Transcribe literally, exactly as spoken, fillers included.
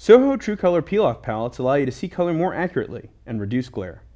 Soho True Color peel-off palettes allow you to see color more accurately and reduce glare.